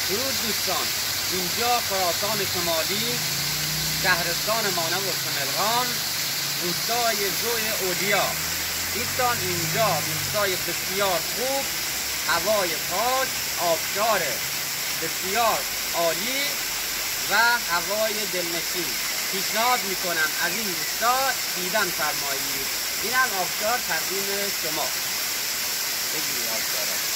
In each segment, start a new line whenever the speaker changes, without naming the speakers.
درود دوستان، اینجا خراسان شمالی، شهرستان مانور سملغان، روستای زوی اولیا. دوستان اینجا روستای بسیار خوب، هوای پاک، آبشار بسیار عالی و هوای دلنشین. پیشنهاد میکنم از این روستا دیدن فرمایید. این هم آبشار تقدیم شما. بگیرید آبشار ها.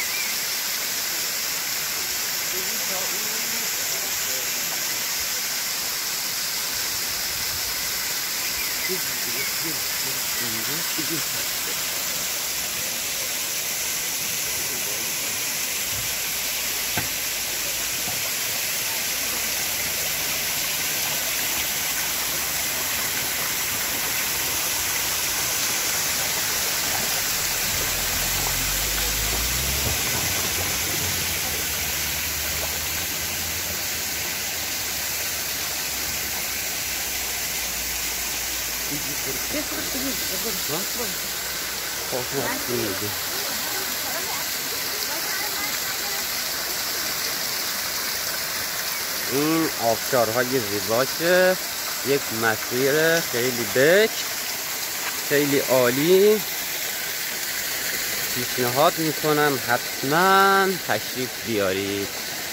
این آبشارهای زیباشه، یک مسیر خیلی بک، خیلی عالی. پیشنهاد میکنم حتما تشریف بیارید.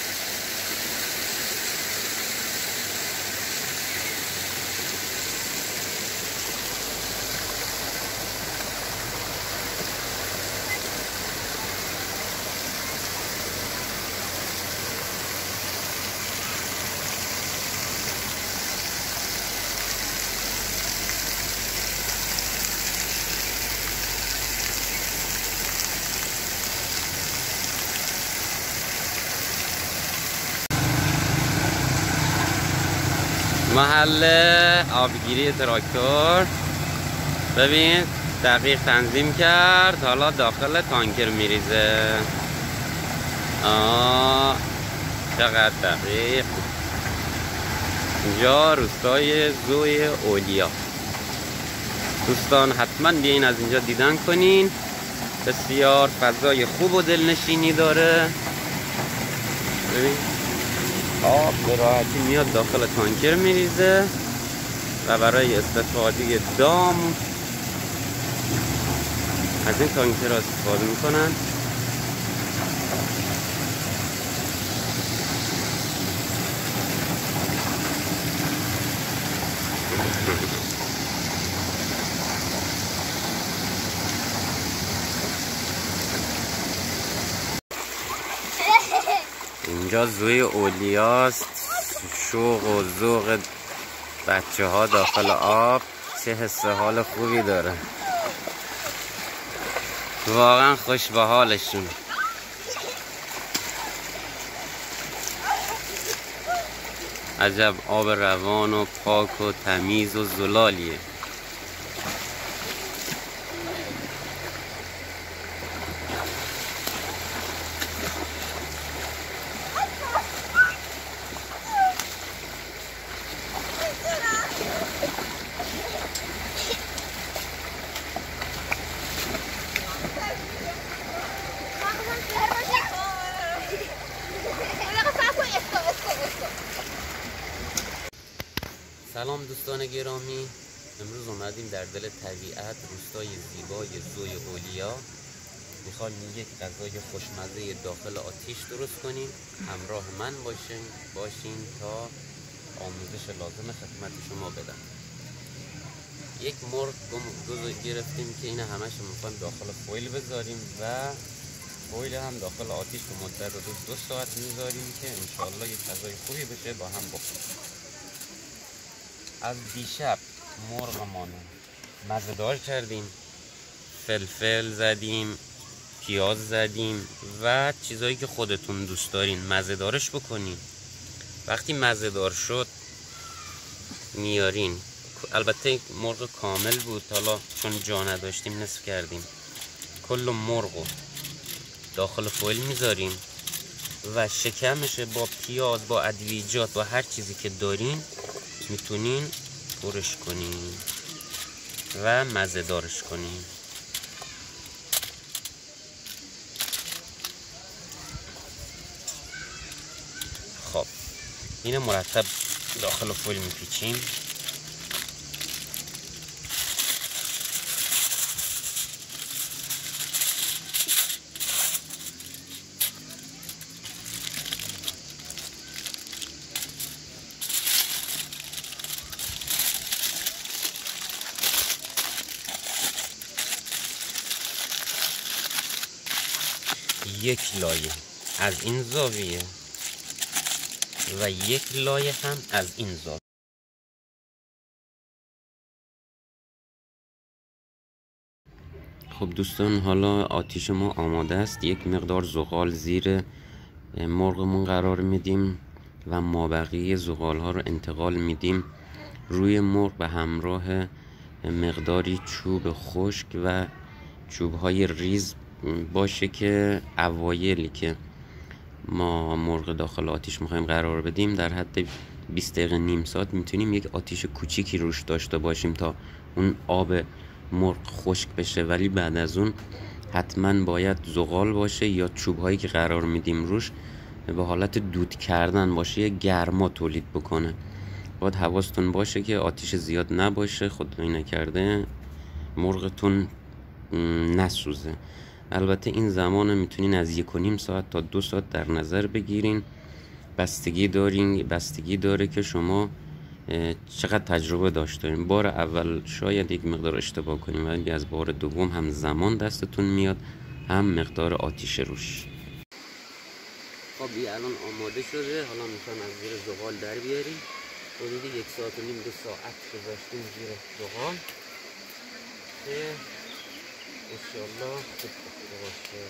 محل آبگیری تراکتور، ببین دقیق تنظیم کرد، حالا داخل تانکر میریزه. چقدر دقیق. اینجا روستای زوی اولیا. دوستان حتما بیاین از اینجا دیدن کنین، بسیار فضای خوب و دلنشینی داره. ببین آب به راحتی میاد داخل تانکر میریزه و برای استفاده دام از این تانکر استفاده میکنن. اینجا زوی اولیاست. شوق و ذوق بچه ها داخل آب چه حس حال خوبی داره، واقعا خوش به حالشون. عجب آب روان و پاک و تمیز و زلالیه. سلام دوستان گرامی، امروز اومدیم در دل طبیعت روستای زیبای زوی اولیا. میخوایم یک غذای خوشمزه داخل آتیش درست کنیم. همراه من باشین تا آموزش لازم خدمت شما بدم. یک مرغ گرفتیم که این همش میخوایم داخل فویل بذاریم و فویل هم داخل آتیش به مدت 2 ساعت میذاریم که انشالله یک غذای خوبی بشه با هم بخوریم. از دیشب مرغمان مزه‌دار کردیم، فلفل زدیم، پیاز زدیم و چیزایی که خودتون دوست دارین مزه‌دارش بکنین. وقتی مزه‌دار شد میارین. البته مرغ کامل بود، حالا چون جا نداشتیم نصف کردیم. کل مرغو داخل فویل میذاریم و شکمش با پیاز، با ادویجات و هر چیزی که دارین میتونین پرش کنین و مزه دارش کنین. خب این مرتب داخل فویل میپیچیم. یک لایه از این زاویه و یک لایه هم از این زاویه. خب دوستان، حالا آتیش ما آماده است. یک مقدار زغال زیر مرغمون قرار میدیم و مابقی زغال ها رو انتقال میدیم روی مرغ به همراه مقداری چوب خشک و چوب های ریز باشه که اوایلی که ما مرغ داخل آتیش میخوایم قرار بدیم در حد 20 دقیقه نیم ساعت میتونیم یک آتیش کوچیکی روش داشته باشیم تا اون آب مرغ خشک بشه، ولی بعد از اون حتما باید زغال باشه یا چوب هایی که قرار میدیم روش به حالت دود کردن باشه، یه گرما تولید بکنه. باید حواستون باشه که آتیش زیاد نباشه، خدایی نکرده مرغتون نسوزه. البته این زمان میتونین از 1.5 ساعت تا 2 ساعت در نظر بگیرین، بستگی داره که شما چقدر تجربه داشتین. بار اول شاید یک مقدار اشتباه کنیم، ولی از بار دوم هم زمان دستتون میاد هم مقدار آتیش روش. خب این الان آماده شده، حالا میخوام از زیر زغال در بیاریم. حدود 1 ساعت و نیم 2 ساعت گذاشتیم زیر زغال که انشالله خوب باشه.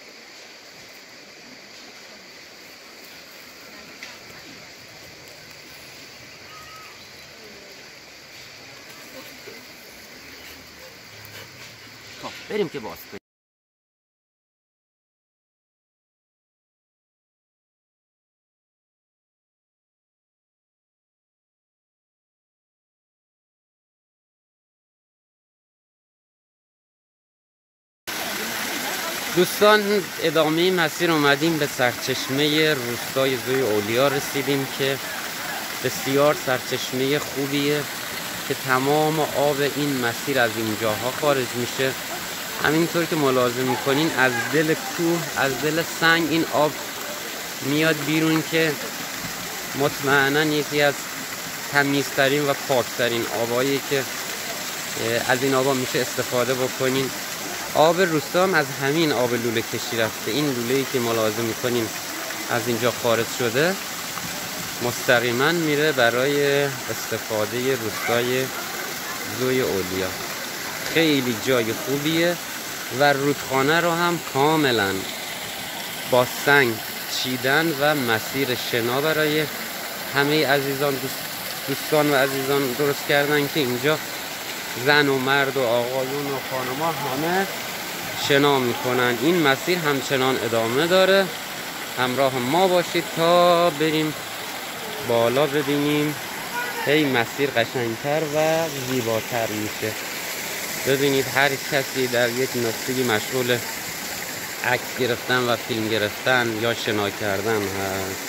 خب بریم که باز کنیم. دوستان ادامه مسیر اومدیم به سرچشمه روستای زوی اولیا رسیدیم که بسیار سرچشمه خوبیه که تمام آب این مسیر از اینجاها خارج میشه. همینطور که ملاحظه میکنین از دل کوه، از دل سنگ این آب میاد بیرون که مطمئنا یکی از تمیزترین و پاکترین آبایی که از این آبا میشه استفاده بکنین. آب روستا هم از همین آب لوله کشی رفته. این لوله‌ای که ملاحظه میکنین از اینجا خارج شده مستقیما میره برای استفاده روستای زوی اولیا. خیلی جای خوبیه و رودخانه رو هم کاملا با سنگ چیدن و مسیر شنا برای همه عزیزان دوستان و عزیزان درست کردن که اینجا زن و مرد و آقایون و خانم‌ها همه شنا میکنن. این مسیر همچنان ادامه داره. همراه ما باشید تا بریم بالا ببینیم هی مسیر قشنگتر و زیباتر میشه. ببینید هر کسی در یک نقطه‌ای مشغول عکس گرفتن و فیلم گرفتن یا شنا کردن هست.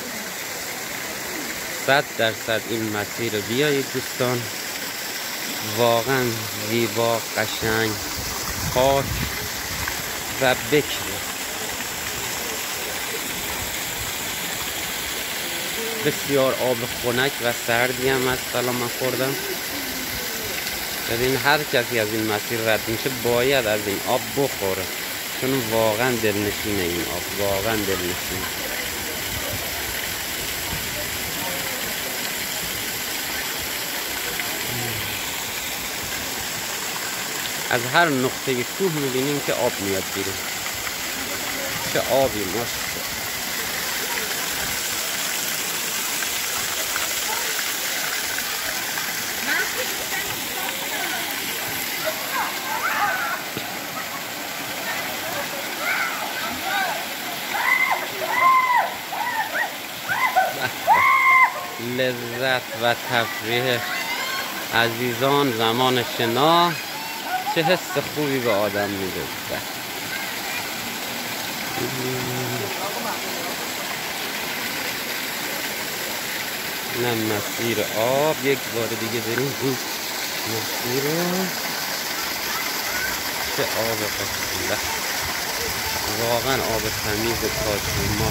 100% این مسیر بیایید دوستان، واقعا زیبا، قشنگ، پاک و بکر. بسیار آب خنک و سردی هم هست. سلام من خوردم. ببین هر کسی از این مسیر رد میشه باید از این آب بخوره، چون واقعا دلنشینه این آب، واقعا دلنشینه. از هر نقطه کوه میبینیم که آب میاد بیرون. چه آبی ماست. لذت و تفریح عزیزان زمان شنا چه حس خوبی به آدم میده. اینم مسیر آب. یک بار دیگه بریم این مسیر رو. چه آب قشنگه، واقعا آب تمیز کاشما.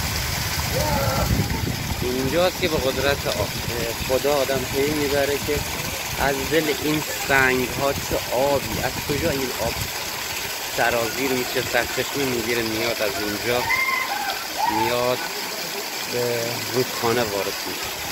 اینجاست که به قدرت خدا آدم پی میبره که از دل این سنگ ها چه آبی، از کجا این آب سرازیر میشه، سرچشمه میگیره میاد از اونجا، میاد به رودخانه وارد میشه.